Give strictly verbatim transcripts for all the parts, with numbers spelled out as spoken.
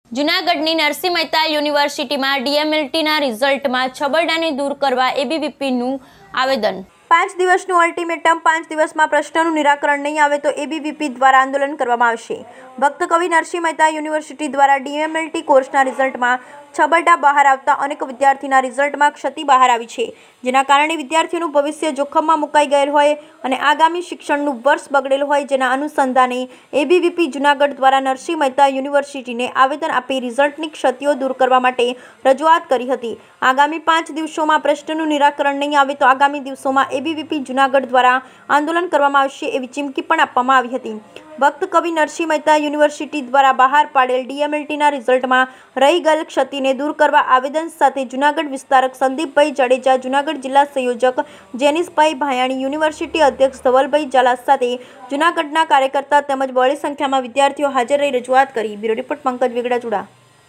જૂનાગઢની નરસિંહ મહેતા યુનિવર્સિટીમાં ડીએમએલટીના રિઝલ્ટમાં છબરડાને દૂર કરવા એબીવીપીનું આવેદન। પાંચ દિવસનું અલ્ટિમેટમ, પાંચ દિવસમાં પ્રશ્નનું નિરાકરણ નહીં આવે તો એબીવીપી દ્વારા આંદોલન કરવામાં આવશે। ભક્ત કવિ નરસિંહ મહેતા યુનિવર્સિટી દ્વારા ડીએમએલટી કોર્સના રિઝલ્ટમાં છબરડા બહાર આવતા અનેક વિદ્યાર્થીના રિઝલ્ટમાં ક્ષતિ બહાર આવી છે, જેના કારણે વિદ્યાર્થીઓનું ભવિષ્ય જોખમમાં મુકાઈ ગયેલ હોય અને આગામી શિક્ષણનું વર્ષ બગડેલ હોય, જેના અનુસંધાને એબીવીપી જૂનાગઢ દ્વારા નરસિંહ મહેતા યુનિવર્સિટીને આવેદન આપી રિઝલ્ટની ક્ષતિઓ દૂર કરવા માટે રજૂઆત કરી હતી। આગામી પાંચ દિવસોમાં પ્રશ્નનું નિરાકરણ નહીં આવે તો આગામી દિવસોમાં એબીવીપી જૂનાગઢ દ્વારા આંદોલન કરવામાં આવશે એવી ચીમકી પણ આપવામાં આવી હતી। ભક્ત કવિ નરસિંહ મહેતા યુનિવર્સિટી દ્વારા બહાર પાડેલ ડીએમએલટીના રિઝલ્ટમાં રહી ગયેલ ક્ષતિને દૂર કરવા આવેદન સાથે જૂનાગઢ વિસ્તારક સંદીપભાઈ જાડેજા, જૂનાગઢ જિલ્લા સંયોજક જેનિશભાઈ ભાયાણી, યુનિવર્સિટી અધ્યક્ષ ધવલભાઈ ઝાલા સાથે જૂનાગઢના કાર્યકર્તા તેમજ બહોળી સંખ્યામાં વિદ્યાર્થીઓ હાજર રહી રજૂઆત કરી। Bureau report Pankaj Vegda, Chuda.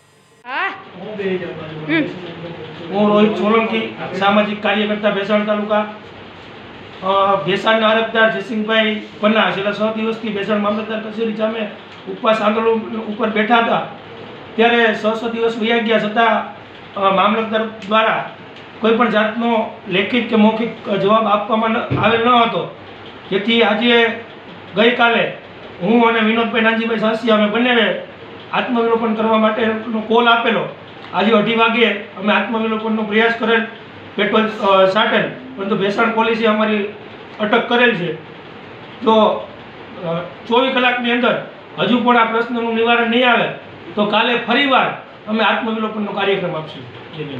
હું રોહિત સોલંકી, સામાજિક કાર્યકર્તા, ભેસાણ તાલુકા। ભેસાણના અરજદાર જયસિંહભાઈ પન્ના છેલ્લા છ દિવસથી ભેસાણ મામલતદાર કચેરી સામે ઉપવાસ આંદોલન ઉપર બેઠા હતા, ત્યારે છ છ દિવસ વયા ગયા છતાં મામલતદાર દ્વારા કોઈ પણ જાતનો લેખિત કે મૌખિક જવાબ આપવામાં આવેલ ન હતો, જેથી આજે ગઈકાલે હું અને વિનોદભાઈ નાનજીભાઈ સાંસિયા અમે બંને આત્મવિલોપન કરવા માટેનો કોલ આપેલો। આજે અઢી વાગે અમે આત્મવિલોપનનો પ્રયાસ કરેલ, પેટ્રોલ સાટેલ, પરંતુ ભેસાણ પોલીસે અમારી અટક કરેલ છે। જો ચોવીસ કલાકની અંદર હજુ પણ આ પ્રશ્નનું નિવારણ નહીં આવે તો કાલે ફરીવાર અમે આત્મવિલોપનનો કાર્યક્રમ આપશું।